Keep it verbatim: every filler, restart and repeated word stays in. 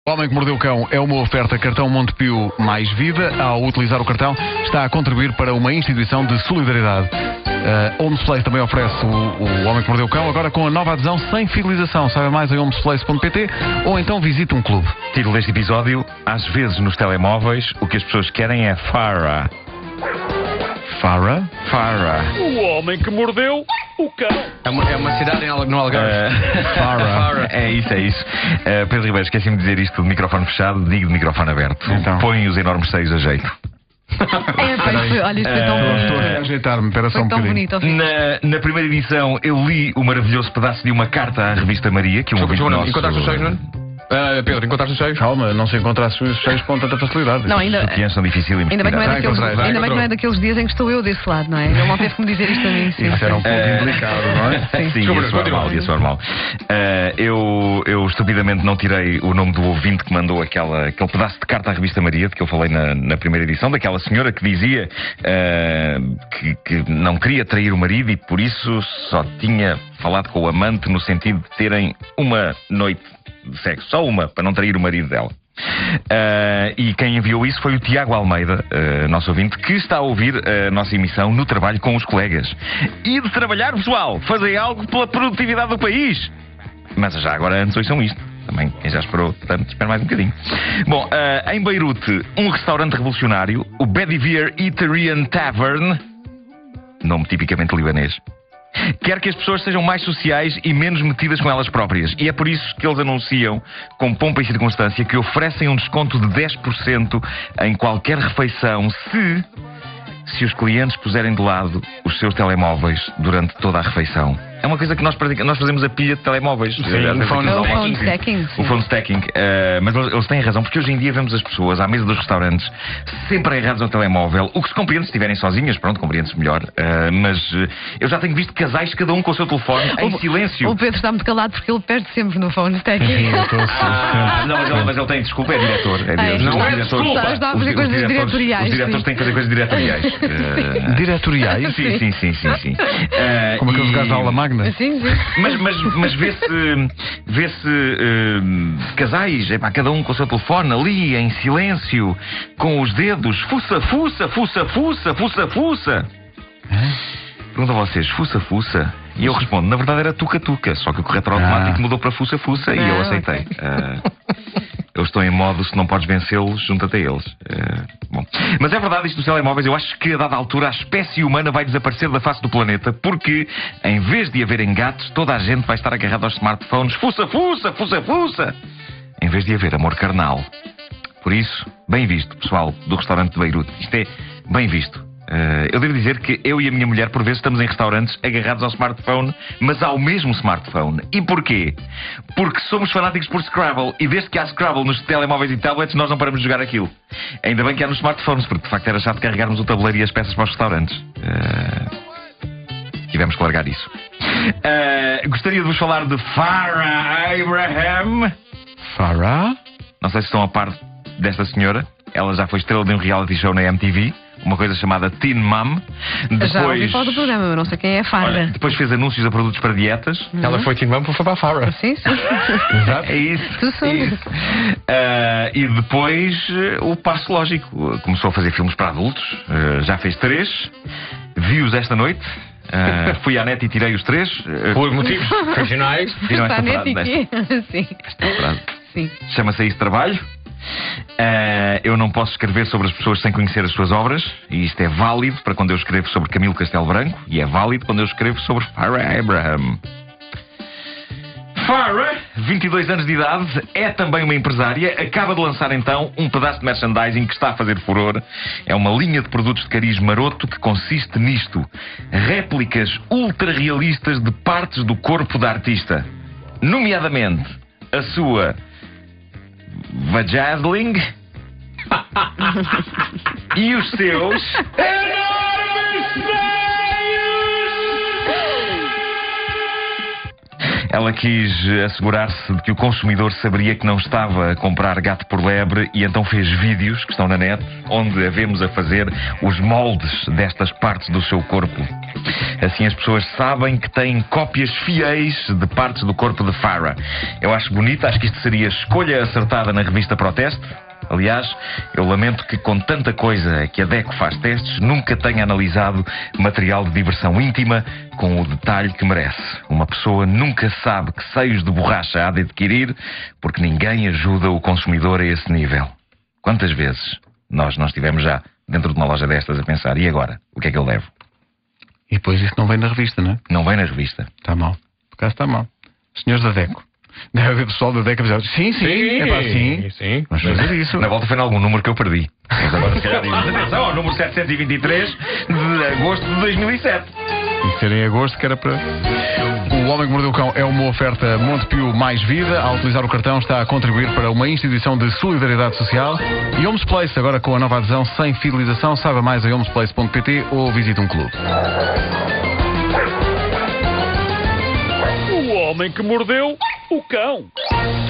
O Homem que Mordeu o Cão é uma oferta cartão Montepio mais vida. Ao utilizar o cartão, está a contribuir para uma instituição de solidariedade. Uh, Homes Place também oferece o, o Homem que Mordeu o Cão, agora com a nova adesão sem fidelização. Saiba mais em homes place ponto pt ou então visite um clube. Título deste episódio: às vezes nos telemóveis o que as pessoas querem é Farah. Farah? Farah. O Homem que Mordeu o Cão. É uma, é uma cidade em Al- no Algarve. Uh, Farah. É isso, é isso. Uh, Pedro Ribeiro, esqueci-me de dizer isto de microfone fechado, digo de microfone aberto. Então. Põe os enormes seios a jeito. É, pois foi, olha, isto foi tão Eu estou bonito. a ajeitar-me, espera só Foi um tão bocadinho. bonito. ao fim. Na, na primeira edição eu li o maravilhoso pedaço de uma carta à revista Maria, que um Desculpa, ouvinte Joana, nosso... encontraste os seios, não é? Ah, Pedro, encontraste os seios? Calma, não se encontrasse os seios com tanta facilidade. Não, ainda, Sutiãs são difíceis de ainda bem que não é Ah, daqueles, encontrei, já ainda bem que não é daqueles dias em que estou eu desse lado, não é? Ele não teve que me dizer isto a mim. Sim, Isso era um pouco Eh, indelicado, não é? Sim. Sim, Desculpa, ia soar continua. mal, ia soar mal. Eh, eu, eu estupidamente não tirei o nome do ouvinte que mandou aquela, aquele pedaço de carta à revista Maria, de que eu falei na, na primeira edição, daquela senhora que dizia eh, que, que não queria trair o marido e por isso só tinha falado com o amante no sentido de terem uma noite de sexo, só uma, para não trair o marido dela. Uh, e quem enviou isso foi o Tiago Almeida, uh, nosso ouvinte, que está a ouvir a nossa emissão no trabalho com os colegas. E de trabalhar, pessoal, fazer algo pela produtividade do país. Mas já agora antes ouçam isto. Também, quem já esperou, portanto, espera mais um bocadinho. Bom, uh, em Beirute, um restaurante revolucionário, o Bedivere Eatery and Tavern, nome tipicamente libanês, quer que as pessoas sejam mais sociais e menos metidas com elas próprias. E é por isso que eles anunciam, com pompa e circunstância, que oferecem um desconto de dez por cento em qualquer refeição se, se os clientes puserem de lado os seus telemóveis durante toda a refeição. É uma coisa que nós, pratica- nós fazemos a pilha de telemóveis. Sim, Aliás, o phone- aqui- O phone stacking. O phone stacking. Uh, mas eles, eles têm razão, porque hoje em dia vemos as pessoas à mesa dos restaurantes sempre agarrados ao telemóvel. O que se compreende se estiverem sozinhas, pronto, compreende-se melhor. Uh, mas uh, eu já tenho visto casais, cada um com o seu telefone, em O- silêncio. O Pedro está muito calado porque ele perde sempre no phone stacking. Sim, eu estou a Ah, não, mas ele, mas ele tem desculpa, é diretor. É Ah, é? diretor. Não Os é diretores- desculpa. Está a fazer os- os coisas diretores- diretoriais, Os diretores sim. têm que fazer coisas diretoriais. Uh, Diretoriais? Sim, sim, sim, sim, sim. Uh, Como aqueles e- gajos da aula magna? Sim, sim. Mas, mas, mas vê-se vê-se eh, casais, epá, cada um com o seu telefone ali, em silêncio, com os dedos, fuça, fuça, fuça, fuça, fuça, fuça. Pergunto a vocês, fuça, fuça? E eu respondo, na verdade era tuca-tuca, só que o corretor automático Ah. mudou para fuça, fuça e eu Ah, aceitei. ok. Ah, eu estou em modo, se não podes vencê-los, junta-te a eles. Ah, bom. Mas é verdade isto dos telemóveis, eu acho que a dada altura a espécie humana vai desaparecer da face do planeta, porque em vez de haverem gatos, toda a gente vai estar agarrada aos smartphones, fuça, fuça, fuça, fuça, em vez de haver amor carnal. Por isso, bem visto, pessoal do restaurante de Beirute. Isto é bem visto. Uh, eu devo dizer que eu e a minha mulher por vezes estamos em restaurantes agarrados ao smartphone, mas ao mesmo smartphone. E porquê? Porque somos fanáticos por Scrabble e desde que há Scrabble nos telemóveis e tablets nós não paramos de jogar aquilo. Ainda bem que há nos smartphones, porque de facto era chato carregarmos o tabuleiro e as peças para os restaurantes. Uh, tivemos que largar isso. Uh, gostaria de vos falar de Farah Abraham. Farah? Não sei se estão a par desta senhora. Ela já foi estrela de um reality show na M T V, uma coisa chamada Teen Mom. Já ouvi Depois, falar do programa, eu não sei quem é a olha, Farah. depois fez anúncios a produtos para dietas. Ela foi Teen Mum para a Farah. Sim, sim. Exato. É isso. Tu sabes. isso. Ah, e depois eh, o passo lógico. Começou a fazer filmes para adultos. Ah, já fez três. Vi-os esta noite. Ah, fui à net e tirei os três. Ah, Por motivos profissionais. viram Está esta net frase e desta- quê? Sim. esta frase? Sim. Chama-se isso trabalho. Uh, eu não posso escrever sobre as pessoas sem conhecer as suas obras. E isto é válido para quando eu escrevo sobre Camilo Castelo Branco. E é válido quando eu escrevo sobre Farah Abraham. Farah, vinte e dois anos de idade, é também uma empresária. Acaba de lançar então um pedaço de merchandising que está a fazer furor. É uma linha de produtos de cariz maroto que consiste nisto: réplicas ultra realistas de partes do corpo da artista, nomeadamente a sua vajazzling e os seus enormes seios. Ela quis assegurar-se de que o consumidor saberia que não estava a comprar gato por lebre e então fez vídeos que estão na net onde a vemos a fazer os moldes destas partes do seu corpo. Assim as pessoas sabem que têm cópias fiéis de partes do corpo de Farah. Eu acho bonito, acho que isto seria escolha acertada na revista Proteste. Aliás, eu lamento que com tanta coisa que a DECO faz testes, nunca tenha analisado material de diversão íntima com o detalhe que merece. Uma pessoa nunca sabe que seios de borracha há de adquirir porque ninguém ajuda o consumidor a esse nível. Quantas vezes nós não estivemos já dentro de uma loja destas a pensar, e agora? O que é que eu levo? E depois isso não vem na revista, não é? Não vem na revista. Está mal. Por acaso está mal. Senhores da DECO. Deve haver pessoal da DECO a dizer, sim, sim, Sim, é pá, sim. sim. Vamos fazer isso. Na volta foi em algum número que eu perdi. Mas agora se calhar dizemos, atenção, ao número setecentos e vinte e três de agosto de dois mil e sete. E ser em agosto, que era para... O Homem que Mordeu o Cão é uma oferta Montepio Mais Vida. Ao utilizar o cartão está a contribuir para uma instituição de solidariedade social. E Homes Place, agora com a nova adesão sem fidelização. Saiba mais em homes place ponto pt ou visite um clube. O homem que mordeu o cão.